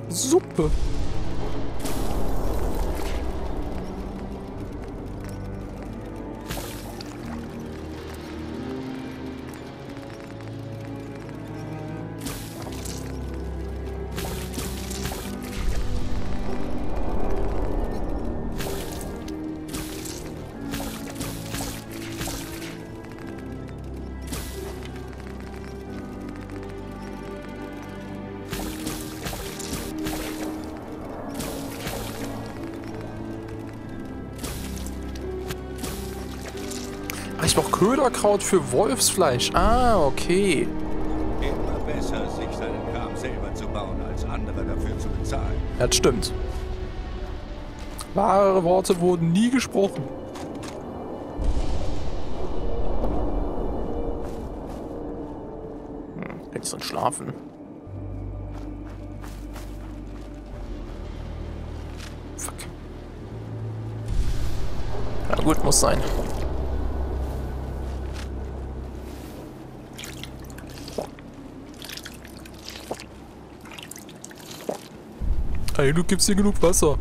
Suppe. Ach, ich brauche Köderkraut für Wolfsfleisch. Ah, okay. Immer besser, sich seinen Kram selber zu bauen, als andere dafür zu bezahlen. Das stimmt. Wahre Worte wurden nie gesprochen. Kann ich sonst schlafen? Fuck. Ja gut, muss sein. Hey, du gibst hier genug Wasser.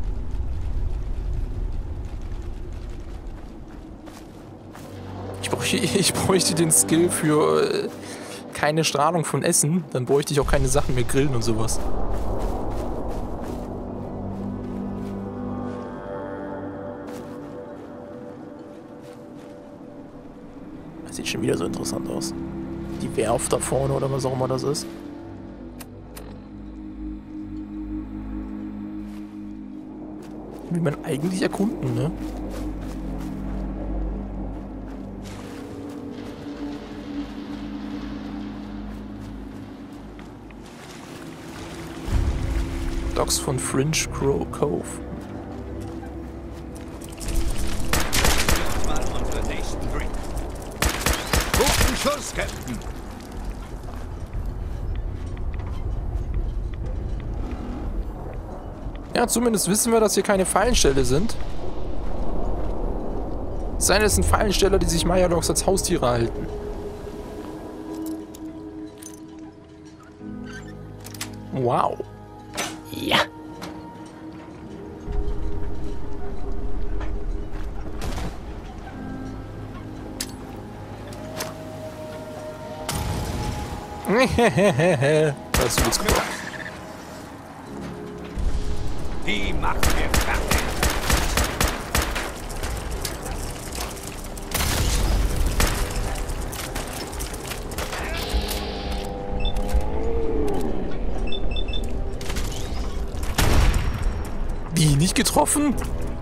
Ich bräuchte den Skill für keine Strahlung von Essen. Dann bräuchte ich auch keine Sachen mehr grillen und sowas. Das sieht schon wieder so interessant aus. Die Werft da vorne oder was auch immer das ist. Will man eigentlich erkunden, ne? Docks von Fringe Cove. Mal unseren nächsten Drink. Guten Schuss, Captain. Ja, zumindest wissen wir, dass hier keine Fallenställe sind. Es sei denn, es sind Fallensteller, die sich Mirelocks als Haustiere halten. Wow. Ja. Das ist gut gemacht. Die macht mir fertig. Wie, nicht getroffen?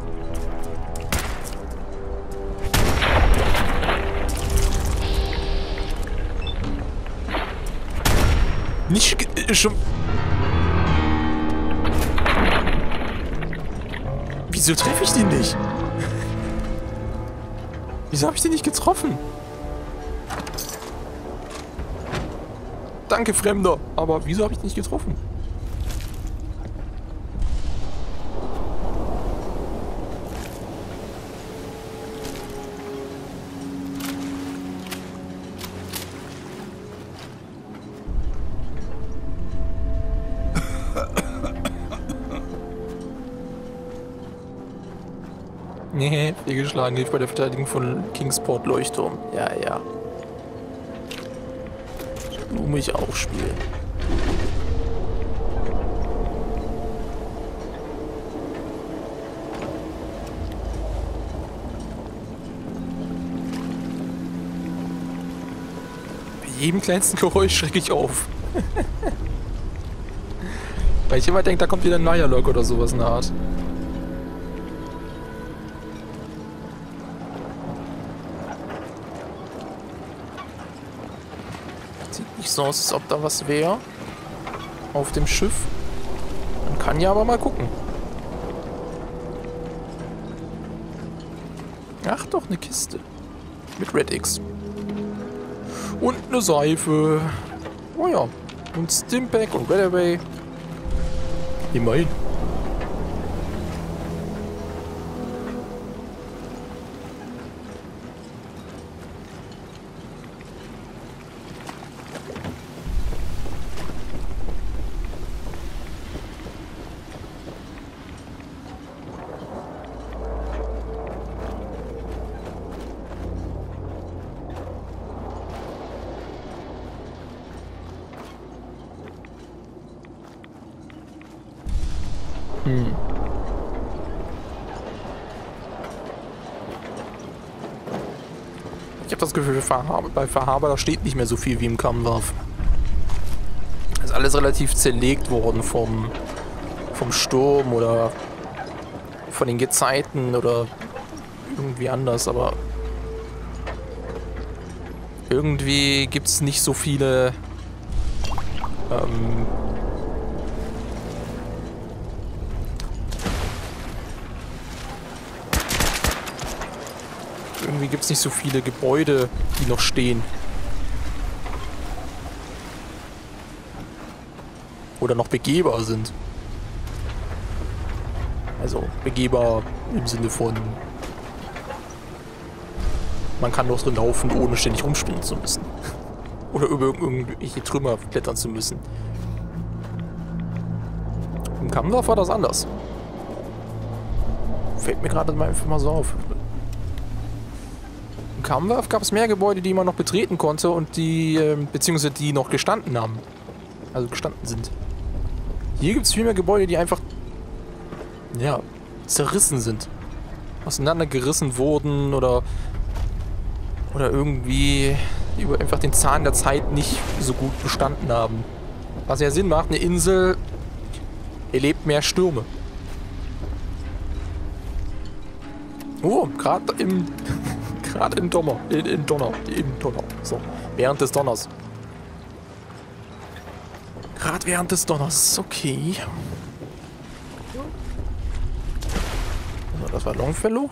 Nicht schon... Wieso treffe ich den nicht? Wieso habe ich den nicht getroffen? Danke, Fremder. Aber wieso habe ich den nicht getroffen? Nee, fehlgeschlagen, hilft bei der Verteidigung von Kingsport Leuchtturm. Ja, ja. Du mich auch spielen. Bei jedem kleinsten Geräusch schrecke ich auf. Weil ich immer denke, da kommt wieder ein Mirelog oder sowas in der Art. So aus, als ob da was wäre auf dem Schiff. Man kann ja aber mal gucken. Ach doch, eine Kiste. Mit Red X. Und eine Seife. Oh ja. Und Stimpack und Red Away. Immerhin. Ich habe das Gefühl, bei Verhaber, da steht nicht mehr so viel wie im Kammwurf. Ist alles relativ zerlegt worden vom Sturm oder von den Gezeiten oder irgendwie anders, aber irgendwie gibt es nicht so viele irgendwie gibt es nicht so viele Gebäude, die noch stehen. Oder noch begehbar sind. Also begehbar im Sinne von man kann doch drin laufen, ohne ständig rumspringen zu müssen. Oder über irgendwelche Trümmer klettern zu müssen. Im Kammwurf war das anders. Fällt mir gerade einfach mal so auf. Im Kammwurf gab es mehr Gebäude, die man noch betreten konnte und die, beziehungsweise die noch gestanden haben. Also gestanden sind. Hier gibt es viel mehr Gebäude, die einfach, ja, zerrissen sind. Auseinandergerissen wurden oder irgendwie über einfach den Zahn der Zeit nicht so gut bestanden haben. Was ja Sinn macht, eine Insel erlebt mehr Stürme. Oh, gerade im Donner. Im Donner. So, während des Donners. Gerade während des Donners. Okay. Also, das war Longfellow.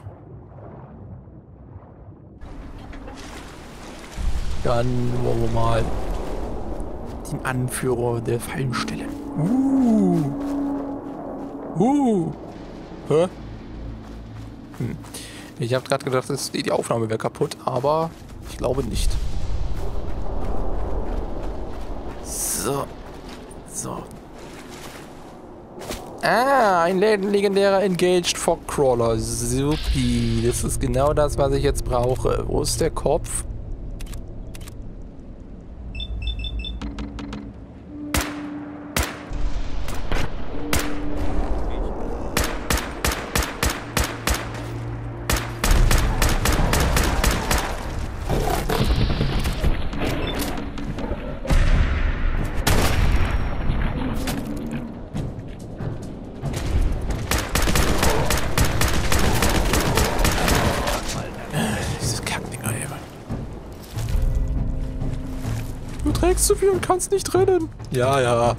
Dann wollen wir mal den Anführer der Fallenstelle. Hä? Ich habe gerade gedacht, die Aufnahme wäre kaputt, aber ich glaube nicht. So. Ah, ein legendärer Engaged Fog Crawler. Supi. Das ist genau das, was ich jetzt brauche. Wo ist der Kopf? Du trägst zu viel und kannst nicht rennen. Ja.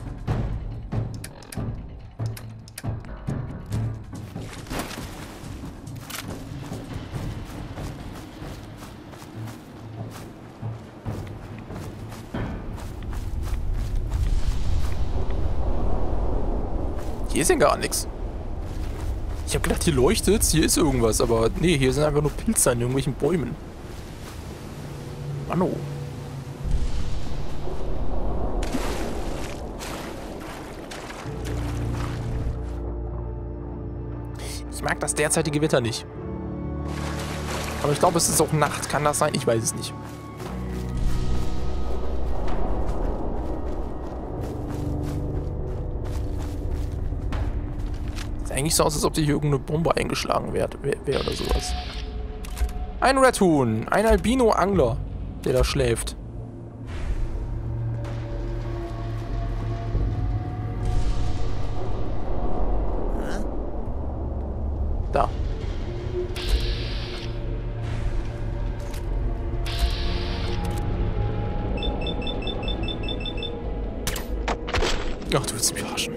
Hier ist ja gar nichts. Ich habe gedacht, hier leuchtet's, hier ist irgendwas, aber nee, hier sind einfach nur Pilze an irgendwelchen Bäumen. Mann, oh. Ich mag das derzeitige Wetter nicht. Aber ich glaube, es ist auch Nacht. Kann das sein? Ich weiß es nicht. Sieht eigentlich so aus, als ob hier irgendeine Bombe eingeschlagen wäre oder sowas. Ein Raccoon. Ein Albino-Angler, der da schläft. Da. Ach, du willst mich verarschen.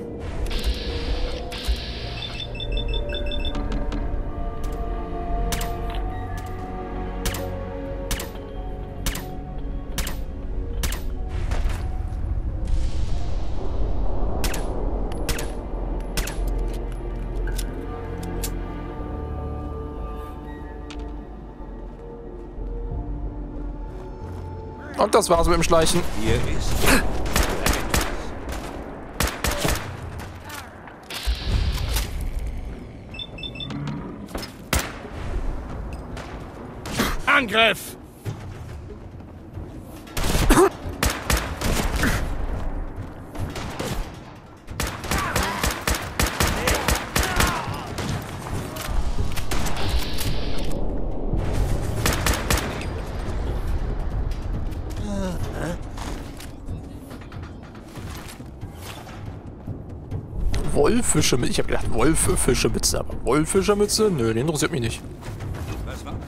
Und das war's mit dem Schleichen. Hier ist... Angriff! Wollfischermütze. Ich habe gedacht, Wolffischermütze. Aber Wollfischermütze? Nö, die interessiert mich nicht. Was war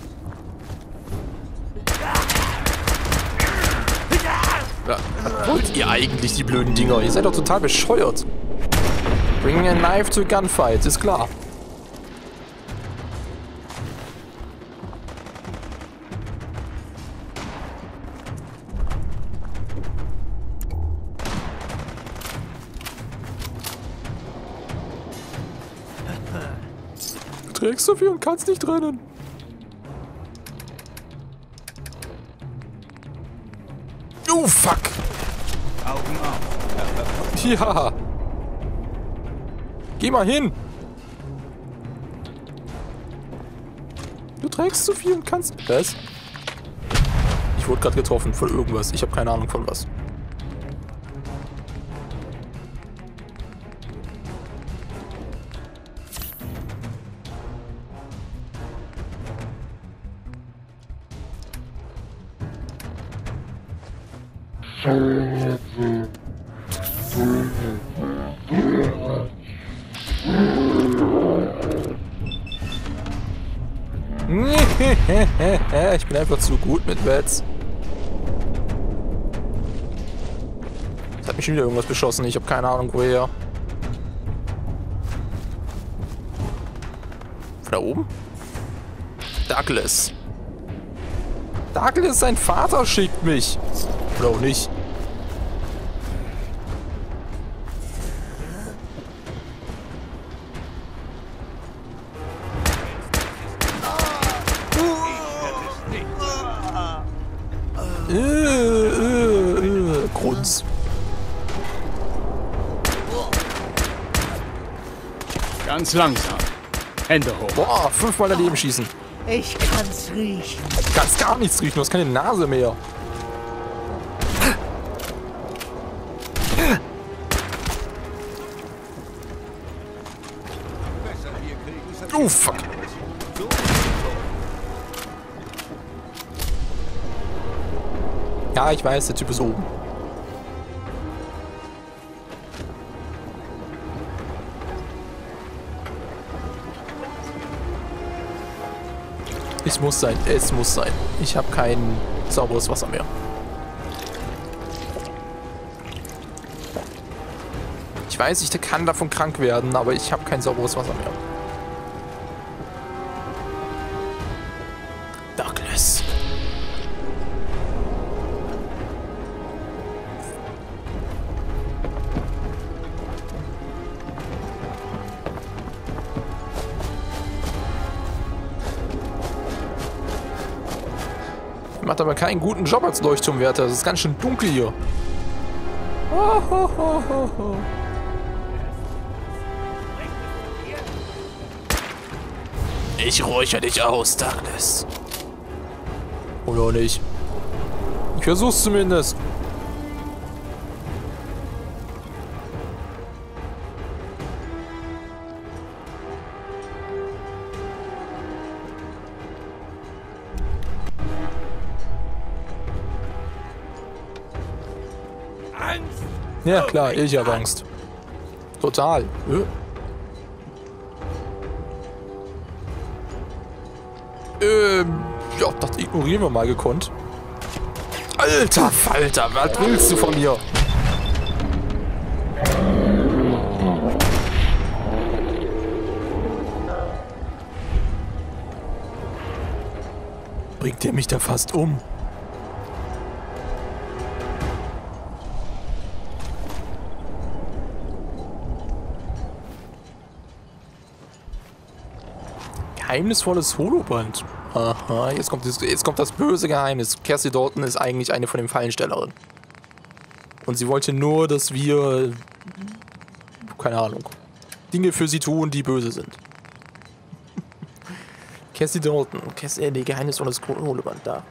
Ja, was wollt ihr eigentlich, die blöden Dinger? Ihr seid doch total bescheuert. Bring a knife to a gunfight, ist klar. Du trägst so viel und kannst nicht rennen. Oh, fuck. Augen auf? Ja. Geh mal hin. Du trägst zu viel und kannst... Was? Ich wurde gerade getroffen von irgendwas. Ich habe keine Ahnung von was. Ich bin einfach zu gut mit Wets. Es hat mich schon wieder irgendwas beschossen. Ich habe keine Ahnung woher. Von da oben? Douglas. Douglas, sein Vater schickt mich. Oder auch nicht. Grunz. Ganz langsam. Hände hoch. Boah, 5-mal daneben schießen. Ich kann's riechen. Du kannst gar nichts riechen, du hast keine Nase mehr. Besser, wir kriegen Oh, fuck. Ja, ich weiß, der Typ ist oben. Es muss sein, es muss sein. Ich habe kein sauberes Wasser mehr. Ich weiß, ich kann davon krank werden, aber ich habe kein sauberes Wasser mehr. Douglas. Macht aber keinen guten Job als Leuchtturmwärter. Es ist ganz schön dunkel hier. Ich räuchere dich aus, Douglas. Oder nicht? Ich versuch's zumindest. Ja klar, ich habe Angst. Total. Ja, das ignorieren wir mal gekonnt. Alter Falter, was willst du von mir? Bringt der mich da fast um? Geheimnisvolles Holoband. Aha, jetzt kommt das böse Geheimnis. Kerstin Dalton ist eigentlich eine von den Fallenstellerinnen. Und sie wollte nur, dass wir, keine Ahnung, Dinge für sie tun, die böse sind. Kerstin Dalton, nee, geheimnisvolles Holoband, da.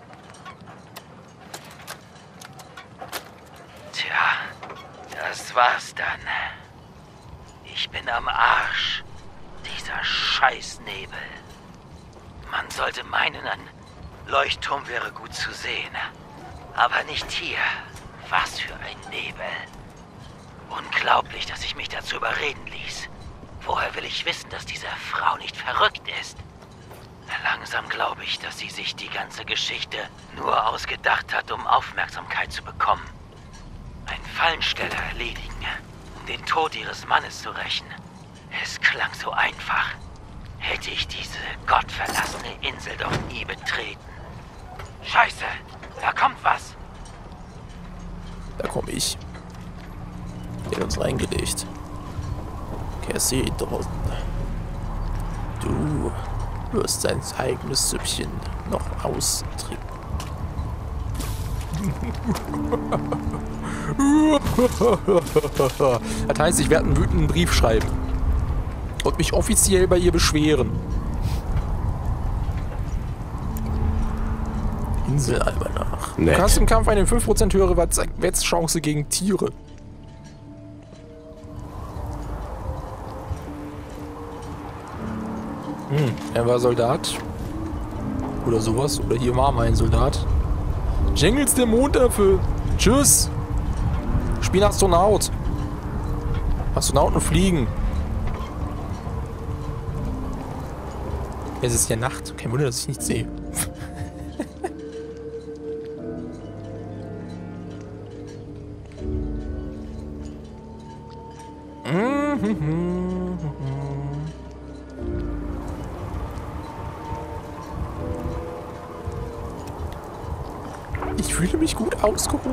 Tja, das war's dann. Ich bin am Arsch. Dieser Scheißnebel. Man sollte meinen, ein Leuchtturm wäre gut zu sehen. Aber nicht hier. Was für ein Nebel. Unglaublich, dass ich mich dazu überreden ließ. Woher will ich wissen, dass diese Frau nicht verrückt ist? Langsam glaube ich, dass sie sich die ganze Geschichte nur ausgedacht hat, um Aufmerksamkeit zu bekommen. Einen Fallensteller erledigen, um den Tod ihres Mannes zu rächen. Es klang so einfach. Hätte ich diese gottverlassene Insel doch nie betreten. Scheiße, da kommt was. Da komme ich. Der hat uns reingelegt. Cassie draußen. Du wirst sein eigenes Süppchen noch austrinken. Das heißt, ich werde einen wütenden Brief schreiben. Und mich offiziell bei ihr beschweren. Inselalmanach. Du hast im Kampf eine 5% höhere Wettchance gegen Tiere. Er war Soldat. Oder sowas. Oder hier war mein Soldat. Jengels der Mondaffe. Tschüss. Ich bin Astronaut. Astronauten fliegen. Es ist ja Nacht. Kein Wunder, dass ich nichts sehe. Ich fühle mich gut ausgeruht.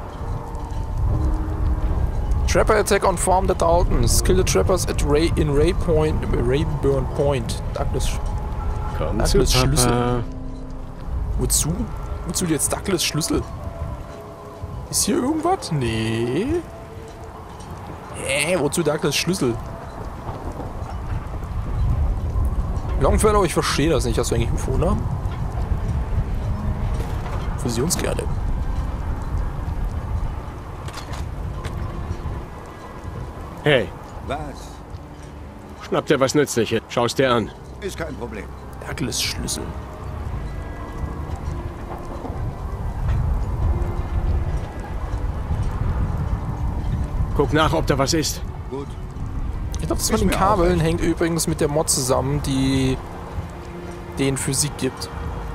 Trapper attack on farm the Daltons. Kill the trappers at Rayburn Point. Douglas Schlüssel. Wozu? Wozu jetzt Douglas Schlüssel? Ist hier irgendwas? Nee. Wozu Douglas Schlüssel? Longfellow, ich verstehe das nicht. Hast du eigentlich einen Vornamen? Fusionskerne. Hey, Was? schnapp dir was Nützliches. Schau's dir an. Ist kein Problem. Douglas Schlüssel. Guck nach, ob da was ist. Gut. Ich glaube, das Ist mit den mir auch Kabeln recht. hängt übrigens mit der Mod zusammen, die denen Physik gibt.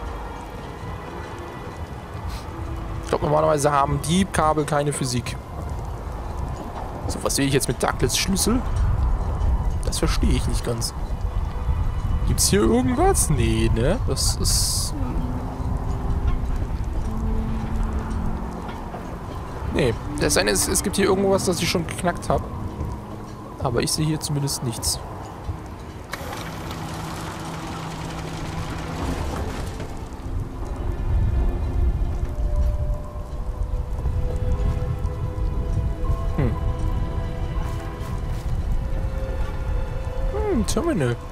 Ich glaube, normalerweise haben die Kabel keine Physik. So, was sehe ich jetzt mit Douglas Schlüssel? Das verstehe ich nicht ganz. Gibt's hier irgendwas? Nee, ne? Das ist... Nee. Das eine ist, es gibt hier irgendwas, das ich schon geknackt habe. Aber ich sehe hier zumindest nichts. Terminal.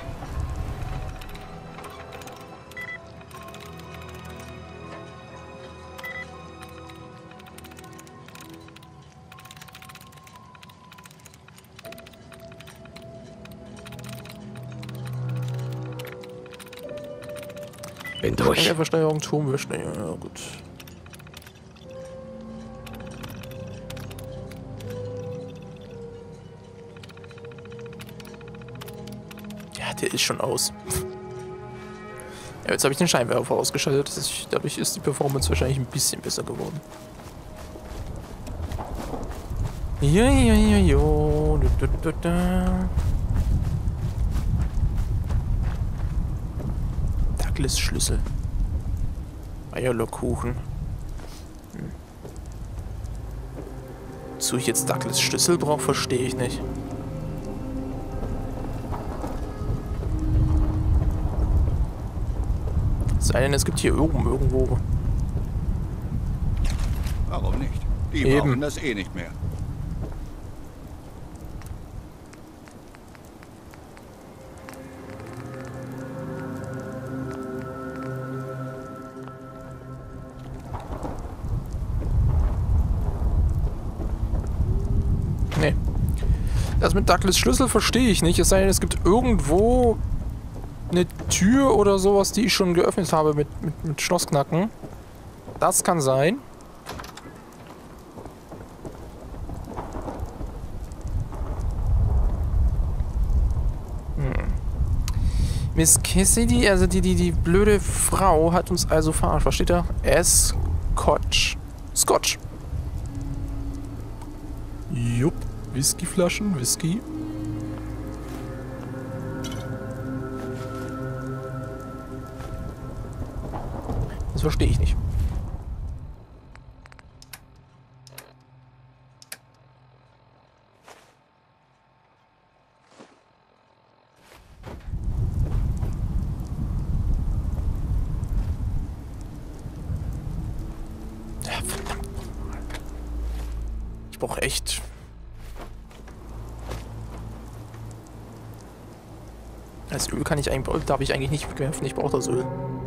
Bin durch. Versteuerung, Turmwäsche. Ja, gut. Ja, der ist schon aus. Ja, jetzt habe ich den Scheinwerfer ausgeschaltet. Dadurch ist die Performance wahrscheinlich ein bisschen besser geworden. Jo. Douglas Schlüssel. Eierlockkuchen. Wozu ich jetzt Douglas Schlüssel brauche, verstehe ich nicht. Es sei denn, es gibt hier oben irgendwo. Warum nicht? Die Eben. brauchen das eh nicht mehr. Nee. Das mit Douglas Schlüssel verstehe ich nicht. Es sei denn, es gibt irgendwo eine Tür oder sowas, die ich schon geöffnet habe mit Schlossknacken. Das kann sein. Miss Cassidy, also die blöde Frau, hat uns also verarscht. Was steht da? Scotch. Scotch. Jupp. Whiskyflaschen, Whisky. Das verstehe ich nicht. Ja, verdammt. Ich brauche echt... Das Öl kann ich eigentlich, darf ich eigentlich nicht wegwerfen. Ich brauche das Öl.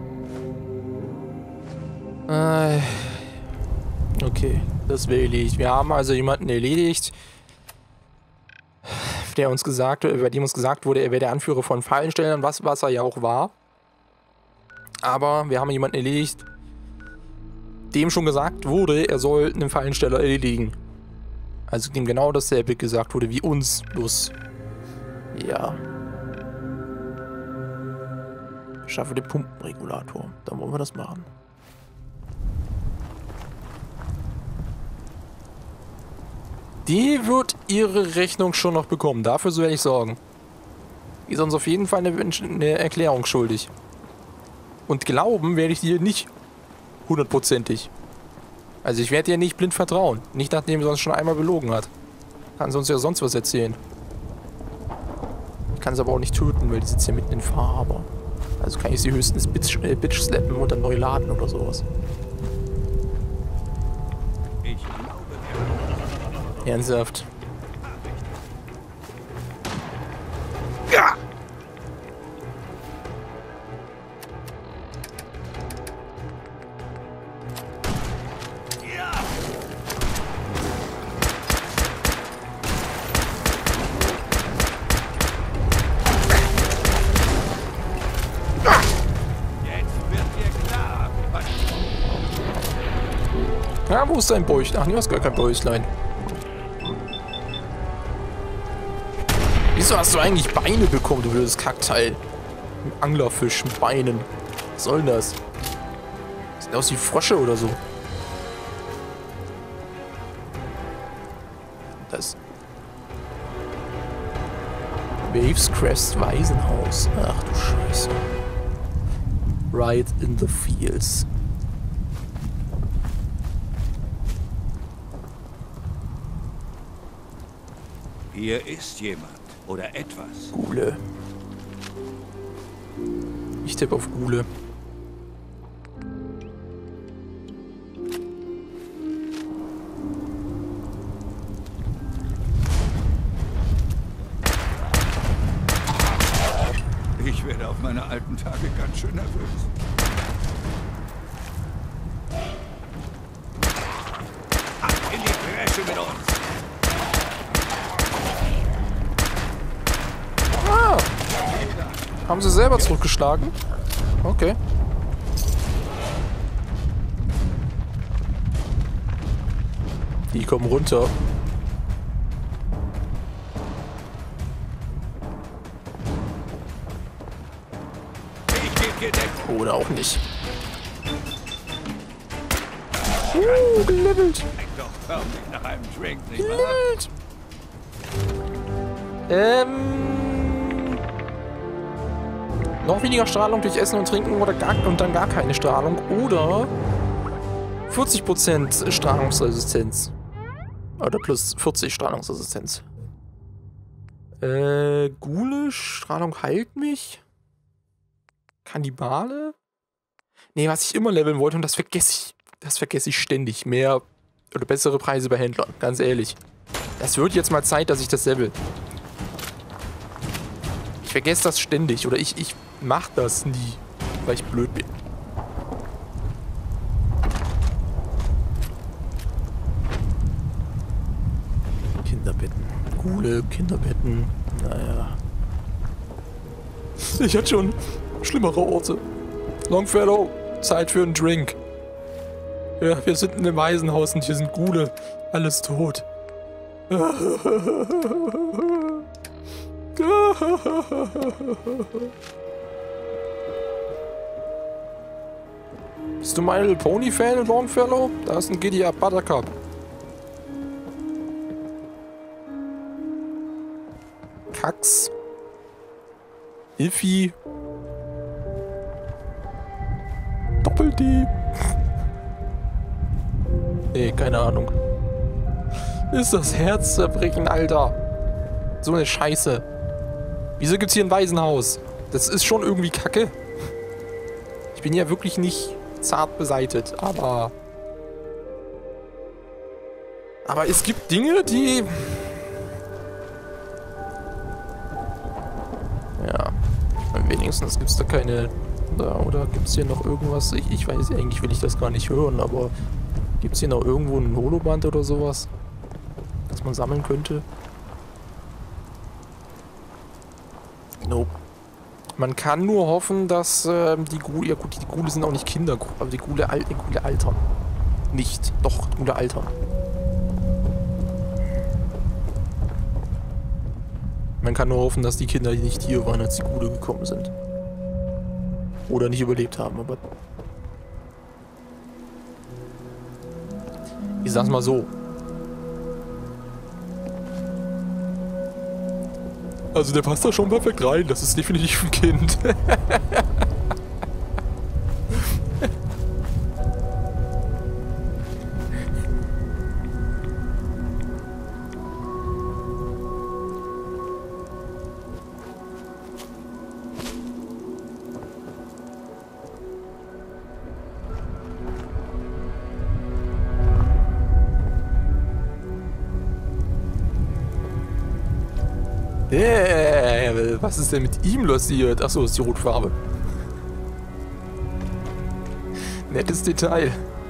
Okay, das will ich. Wir haben also jemanden erledigt, der uns gesagt, bei dem uns gesagt wurde, er wäre der Anführer von Fallenstellern, was er ja auch war. Aber wir haben jemanden erledigt, dem schon gesagt wurde, er soll einen Fallensteller erledigen. Also dem genau dasselbe gesagt wurde wie uns, bloß... Ja... Schaffe den Pumpenregulator. Dann wollen wir das machen. Die wird ihre Rechnung schon noch bekommen. Dafür werde ich sorgen. Die ist uns auf jeden Fall eine Erklärung schuldig. Und glauben werde ich dir nicht 100%ig. Also ich werde dir nicht blind vertrauen. Nicht nachdem sie uns schon einmal belogen hat. Kann sie uns ja sonst was erzählen. Ich kann sie aber auch nicht töten, weil die sitzt ja mitten in Fahrhaber. Also kann ich sie höchstens Bitch slappen und dann neu laden oder sowas. Ich glaube, Ernsthaft. Ja! Ja, wo ist dein Bäuchlein? Ach, du hast gar kein Bäuchlein. Wieso hast du eigentlich Beine bekommen, du blödes Kackteil? Ein Anglerfisch mit Beinen. Was soll denn das? Sieht aus wie Frösche oder so. Das. Waves Crest Waisenhaus. Ach du Scheiße. Right in the fields. hier ist jemand oder etwas. Gule. Ich tippe auf Gule. Ich werde auf meine alten Tage ganz schön nervös. Ab in die Bresche mit uns! Ah! Haben sie selber zurückgeschlagen? Okay. Die kommen runter. Oder auch nicht. Gelevelt. Klingt doch förmlich nach einem Drink, nicht wahr? Gelevelt. Noch weniger Strahlung durch Essen und Trinken oder dann gar keine Strahlung. Oder 40% Strahlungsresistenz. Oder plus 40 Strahlungsresistenz. Gule, Strahlung heilt mich. Kannibale? Nee, was ich immer leveln wollte, und das vergesse ich ständig. Mehr oder bessere Preise bei Händlern, ganz ehrlich. Das wird jetzt mal Zeit, dass ich das level. Ich vergesse das ständig, oder ich mach das nie, weil ich blöd bin. Kinderbetten. Coole Kinderbetten. Naja. Ich hatte schon schlimmere Orte. Longfellow, Zeit für einen Drink. Ja, wir sind in einem Waisenhaus und hier sind Gule. Alles tot. Bist du My Little Pony Fan, Longfellow? Da ist ein GDA Buttercup. Kax. Iffy. Doppel-D. Nee, keine Ahnung. Ist das Herz zerbrechen, Alter. So eine Scheiße. Wieso gibt's hier ein Waisenhaus? Das ist schon irgendwie kacke. Ich bin ja wirklich nicht zart beseitet, aber es gibt Dinge, die... Ja, wenigstens gibt es da keine... Oder gibt es hier noch irgendwas? Ich weiß, eigentlich will ich das gar nicht hören, aber gibt es hier noch irgendwo ein Holoband oder sowas, das man sammeln könnte? Nope. Man kann nur hoffen, dass die Ghule... Ja gut, die Ghule sind auch nicht Kinder, aber die Ghule altern. Nicht. Doch, Ghule altern. Man kann nur hoffen, dass die Kinder nicht hier waren, als die Ghule gekommen sind. Oder nicht überlebt haben, aber... Ich sag's mal so. Also der passt da schon perfekt rein, das ist definitiv ein Kind. Was ist denn mit ihm passiert? Achso, ist die Rotfarbe. Nettes Detail.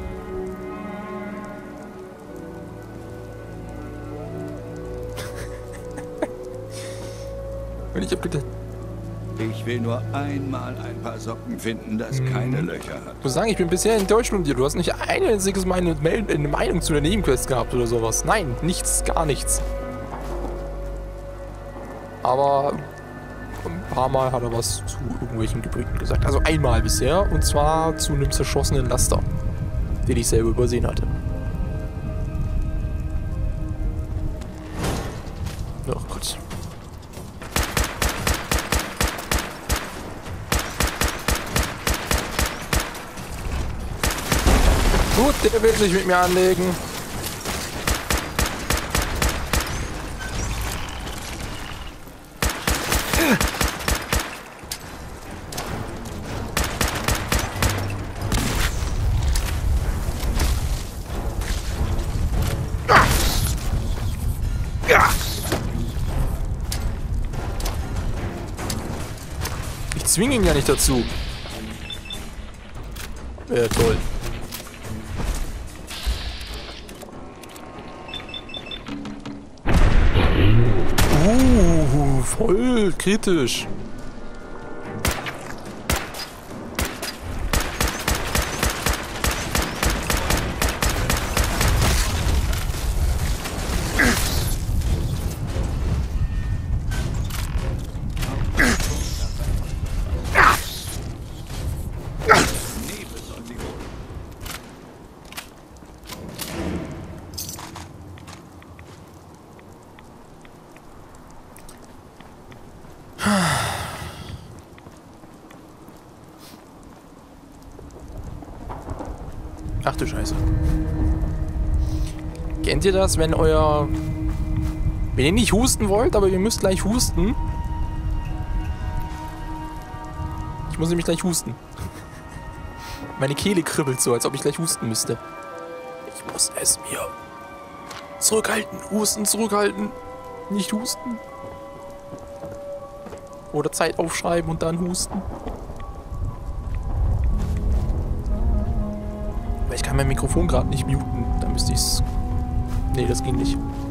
Und ich hab gedacht... Ich will nur einmal ein paar Socken finden, das keine Löcher hat. Ich muss sagen, ich bin bisher enttäuscht von dir. Du hast nicht ein einziges Mal eine Meinung zu der Nebenquest gehabt oder sowas. Nein, nichts, gar nichts. Aber ein paar Mal hat er was zu irgendwelchen Gebrüten gesagt. Also einmal bisher, und zwar zu einem zerschossenen Laster, den ich selber übersehen hatte. Oh Gott. Gut, der will sich mit mir anlegen. Ich zwinge ihn ja nicht dazu. Toll. Voll kritisch. Ach du Scheiße. Kennt ihr das, wenn ihr nicht husten wollt, aber ihr müsst gleich husten? Ich muss nämlich gleich husten. Meine Kehle kribbelt so, als ob ich gleich husten müsste. Ich muss es mir zurückhalten. Husten, zurückhalten. Nicht husten. Oder Zeit aufschreiben und dann husten. Ich kann mein Mikrofon gerade nicht muten. Da müsste ich es... Nee, das ging nicht.